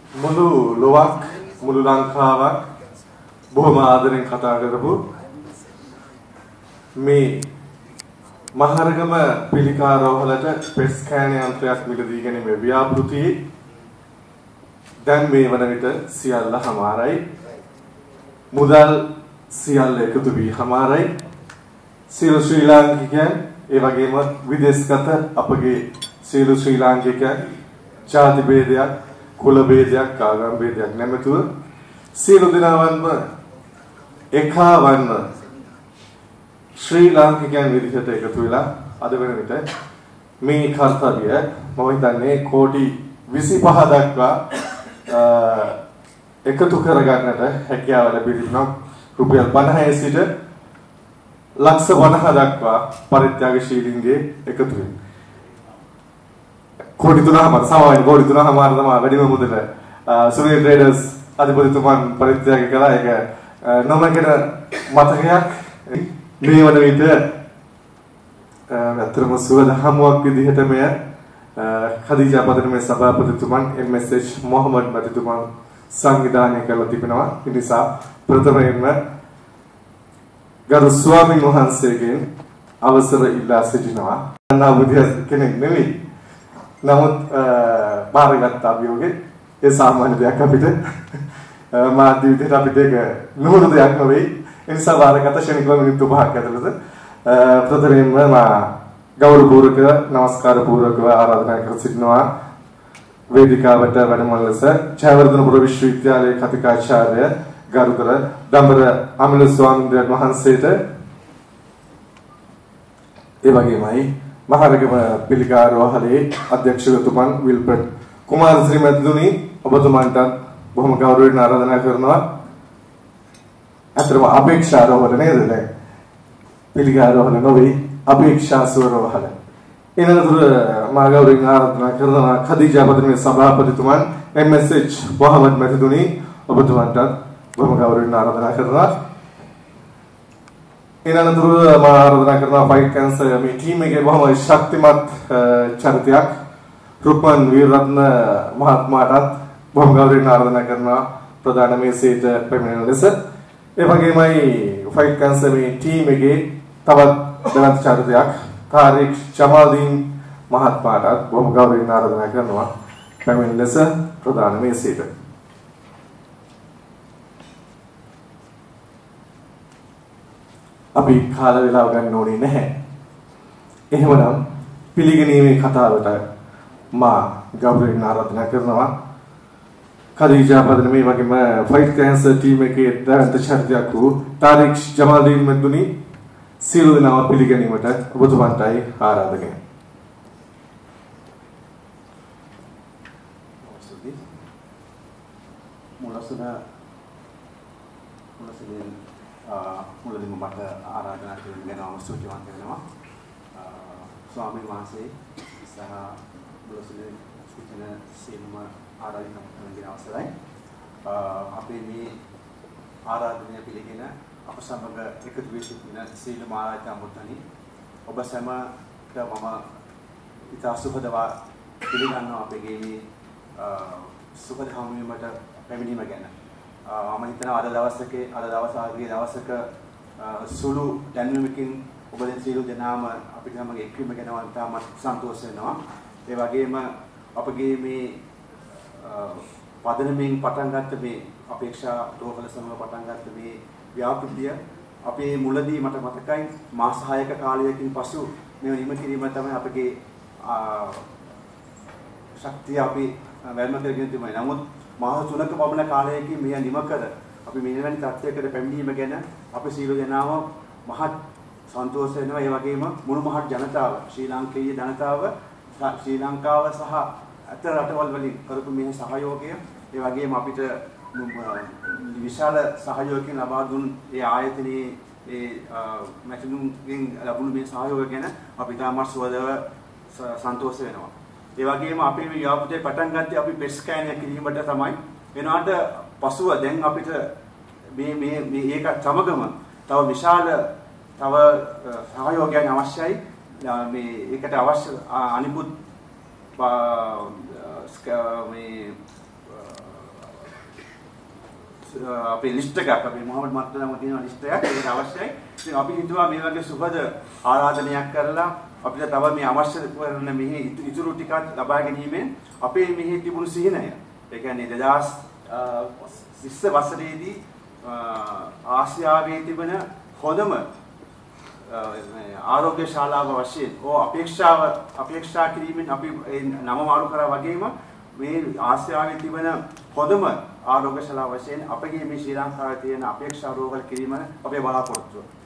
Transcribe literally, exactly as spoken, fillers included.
මුළු ලොවක් මුළු ලංකාවක් බොහොම ආදරෙන් කතා කරපු මේ මහරගම පිළිකාරෝහලට පෙස් ස්කෑන් යන්ත්‍රයක් මිලදී ගැනීමේ ව්‍යාපෘතියේ දැන් මේ වන විට සියල්ල හමාරයි. මුදල් සියල්ල එකතු වී හමාරයි. සියලු ශ්‍රී ලාංකිකයන් ඒ වගේම විදේශගත අපගේ සියලු ශ්‍රී ලාංකිකයන් ජාති භේදයක් කුල භේදයක් ආගම් භේදයක් නැමැතුව සියලු දෙනාවන්ම එකවන්න ශ්‍රී ලාංකිකයන් විදිහට එකතු වෙලා අද වෙන විට මේ කර්තව්‍ය මම හිතන්නේ කෝටි විසිපහ දක්වා එකතු කරගන්නට හැකියාව ලැබී තිබෙනවා. රුපියල් පනහේ සිට ලක්ෂ පනහ දක්වා පරිත්‍යාගශීලීන්ගේ එකතු වෙන. කෝටි තුනමාර සමාවෙන් කෝටි තුනමාර තමයි වැඩිම මුදල සුනිල් ට්‍රේඩර්ස් අධිපතිතුමන් පරිත්‍යාග කළා. ඒක නොමගන මතකයක්. මේ වන විට අතරම සුවද හමුවක් විදිහට මෙය ඛදීජා පදනමේ සභාපතිතුමන් එම් එස් එච් මොහමඩ් මැතිතුමන් සංවිධානය කරලා තිබෙනවා. ඒ නිසා ප්‍රථමයෙන්ම ගරු ස්වාමීන් වහන්සේගෙන් අවසර ඉල්ලා සිටිනවා. අනාවුදිය කෙනෙක් නෙවෙයි. නමුත් බාරගත් අභියෝගේ ඒ සාමාන්‍ය දෙයක් අපිට මාධ්‍ය විදිහට අපිට ඒක නුහුරු දෙයක් නෙවෙයි. ඒ නිසා බාරගත ශනිකව මිනිත්තු පහක් ඇතුළත ප්‍රථමයෙන්ම මා ගෞරවපූර්වක නමස්කාර පූර්වකව ආරාධනා කර සිටිනවා වේදිකාවට වැඩමවන ලෙස ජයවර්ධනපුර විශ්වවිද්‍යාලයේ කතිකාචාර්ය ගරුතර දඹර අමිල ස්වාමීන් වහන්සේට ඒ වගේමයි මහරගම පිළිකාරෝහලේ අධ්‍යක්ෂකතුමන් විල්පට් කුමාරශ්‍රී මැතිතුනි ඔබතුමන්ට බොහොම ගෞරවයෙන් ආරාධනා කරනවා. අතරම අපේක්ෂා රෝහල නේද දැන් පිළිකාරෝහල නොවේ අපේක්ෂා සුවරෝහල. එනතුරු මා ගෞරවයෙන් ආරාධනා කරනවා ඛදීජා පදනමේ සභාපතිතුමන් එම් එස් එච් මොහමඩ් මැතිතුනි ඔබතුමන්ට බොහොම ගෞරවයෙන් ආරාධනා කරනවා. එනතුරු මා ආරාධනා කරනවා ෆයිට් කැන්සර් මේ ටීම් එකේ බොහොම ශක්තිමත් චරිතයක් රුක්මන් වීරරත්න මහත්මයාට බොහොම ගෞරවයෙන් ආරාධනා කරනවා ප්‍රධාන මේසයට පැමිණෙන ලෙස. ඒ වගේමයි ෆයිට් කැන්සර් මේ ටීම් එකේ තවත් දෙවන චරිතයක් තාරික් ජමාල්දීන් මහත්මයාට බොහොම ගෞරවයෙන් ආරාධනා කරනවා පැමිණෙන ලෙස ප්‍රධාන මේසයට. අපි කාල වේලාව ගන්න ඕනේ නැහැ. එහෙමනම් පිළිගැනීමේ කතාවට මා ගෞරවයෙන් ආරාධනා කරනවා ඛදීජා පදනමේ වගේම ෆයිට් කැන්සර් ටීම් එකේ දැවන්ත චරිතයක් වූ තාරික් ජමාල්දීන් මැතිතුනි සියලු දෙනාම පිළිගැනීමට ඔබතුමන්ටයි ආරාධනය. මුලසුන මුලසුන මුලදීම මට ආරාධනා කරන වෙනවම සූචිවන්ත වෙනවා. ස්වාමීන් වහන්සේ සහ මුලසුන සිටින සියලුම ආරාධනා කරන අවසරයි. අපේ මේ ආරාධනය පිළිගෙන අප සමග එකතු වී සිටින සියලුම ආරාධනාවන්තනි ඔබ සැමට මම ඉතා සුබදවා පිළිගන්නවා අපගේ මේ සුබද හමුවීමට පැමිණීම ගැන. මම හිතනවා අද දවසකේ අද දවස් ආගිය දවසක සුළු දැනුමකින් ඔබ සියලු දෙනාම අපිට සමග එක්වීම ගැන තාමත් සන්තෝෂ වෙනවා. ඒ වගේම අපගේ මේ පදනමෙන් පටන් ගත්ත මේ අපේක්ෂා රෝහල සමග පටන් ගත්ත මේ ව්‍යාපෘතිය අපේ මුලදී මට මතකයි මාස හයක කාලයකින් පසු මේ නිම කිරීම තමයි අපගේ ශක්තිය අපි වැඩම කරගෙන තිබුණේ. නමුත් මාස තුනක පමණ කාලයකින් මෙය නිම කර අපි මෙවැනි තත්ත්වයකට පැමිණීම ගැන අපි සියලු දෙනාම මහත් සන්තෝෂ වෙනවා. ඒ වගේම මුළු මහත් ජනතාව ශ්‍රී ලාංකේය ජනතාව ශ්‍රී ලංකාව සහ අතර රටවල් වලින් කරපු මේ සහයෝගය ඒ වගේම අපිට විශාල සහයෝගයක් ලබා දුන් ඒ ආයතනයේ ඒ මැතිතුන්ගෙන් ලැබුණු මේ සහයෝගය ගැන අපි තාමත් සුවදව සන්තෝෂ වෙනවා. ඒ වගේම අපි මේ ව්‍යාපෘතිය පටන් ගත්තේ අපි පෙස් ස්කෑන් එක කිරීමට තමයි. වෙනාට පසුව දැන් අපිට මේ මේ මේ ඒක සමගම තව විශාල තව සහයෝගයක් අවශ්‍යයි. මේ ඒකට අවශ්‍ය අනිකුත් මේ අපේ ලිස්ට් එකක් අපේ මොහමඩ් මර්තනම තියෙන ලිස්ට් එකක් ඒක අවශ්‍යයි. ඉතින් අපි හිතුවා මේ වගේ සුබද ආරාධනයක් කරලා අපිට තව මේ අවශ්‍ය කරන මෙහි ඉතුරු ටිකක් ලබා ගැනීමෙන් අපේ මෙහි තිබුණු සිහිනය. ඒ කියන්නේ දෙදාස් විස්ස වසරේදී ආසියාවේ තිබෙන හොඳම ආරෝග්‍ය ශාලාව වශයෙන් ඕ අපේක්ෂාව අපේක්ෂා කිරීමෙන් අපි නම මාරු කරා වගේම මේ ආසියාවේ තිබෙන හොඳම ආරෝග්‍ය ශාලාව වශයෙන් අපගේ මේ ශ්‍රී ලංකාවේ තියෙන අපේක්ෂා රෝගවල කිරීම අපේ බලාපොරොත්තුව.